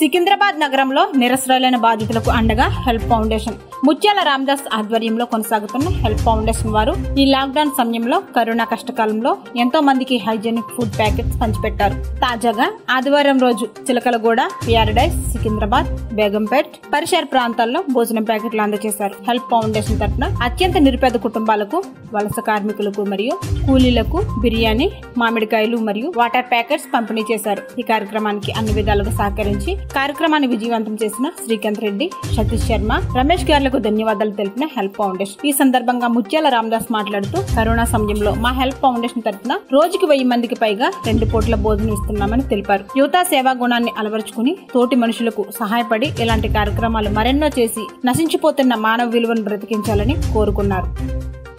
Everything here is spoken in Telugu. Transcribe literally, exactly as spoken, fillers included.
సికింద్రాబాద్ నగరంలో నిరసరాలైన బాధితులకు అండగా హెల్ప్ ఫౌండేషన్. ముత్యాల రామదాస్ ఆధ్వర్యంలో కొనసాగుతున్న హెల్ప్ ఫౌండేషన్ వారు ఈ లాక్డౌన్ సమయంలో కరోనా కష్టకాలంలో ఎంతో మందికి హైజీనిక్ ఫుడ్ ప్యాకెట్స్ పంచిపెట్టారు. తాజాగా ఆదివారం రోజు చిలకలగూడ, ప్యారడైజ్, సికింద్రాబాద్, బేగంపేట్ పరిసర ప్రాంతాల్లో భోజనం ప్యాకెట్లు అందజేశారు. హెల్ప్ ఫౌండేషన్ తరఫున అత్యంత నిరుపేద కుటుంబాలకు, వలస కార్మికులకు మరియు కూలీలకు బిర్యానీ, మామిడికాయలు మరియు వాటర్ ప్యాకెట్స్ పంపిణీ చేశారు. ఈ కార్యక్రమానికి అన్ని విధాలుగా సహకరించి కార్యక్రమాన్ని విజయవంతం చేసిన శ్రీకాంత్ రెడ్డి, సతీష్ శర్మ, రమేష్ గార్లకు ధన్యవాదాలు తెలిపిన హెల్ప్ ఫౌండేషన్. ఈ సందర్భంగా ముత్యాల రామదాస్ మాట్లాడుతూ, కరోనా సమయంలో మా హెల్ప్ ఫౌండేషన్ తరఫున రోజుకి వెయ్యి మందికి పైగా రెండు పూట్ల భోజనం ఇస్తున్నామని తెలిపారు. యువత సేవా గుణాన్ని అలవరుచుకుని తోటి మనుషులకు సహాయపడి ఇలాంటి కార్యక్రమాలు మరెన్నో చేసి నశించిపోతున్న మానవ విలువను బ్రతికించాలని కోరుకున్నారు.